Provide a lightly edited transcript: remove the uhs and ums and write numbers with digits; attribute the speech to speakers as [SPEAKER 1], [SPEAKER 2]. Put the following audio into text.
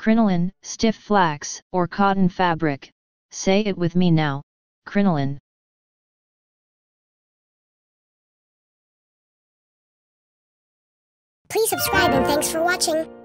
[SPEAKER 1] Crinoline, stiff flax, or cotton fabric. Say it with me now. Crinoline.
[SPEAKER 2] Please subscribe and thanks for watching.